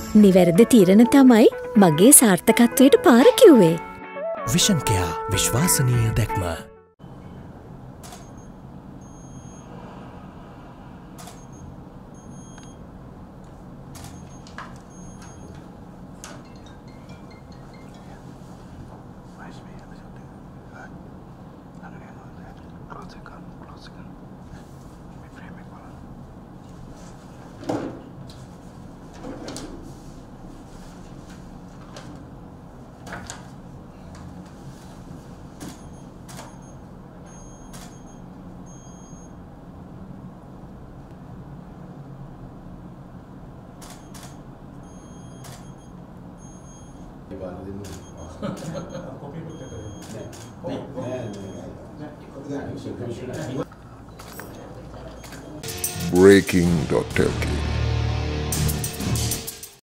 නිවැරදි තීරණ තමයි මගේ සාර්ථකත්වයට පාර කිව්වේ. විෂන් කෙයා විශ්වාසනීය දැක්ම. Breaking.lk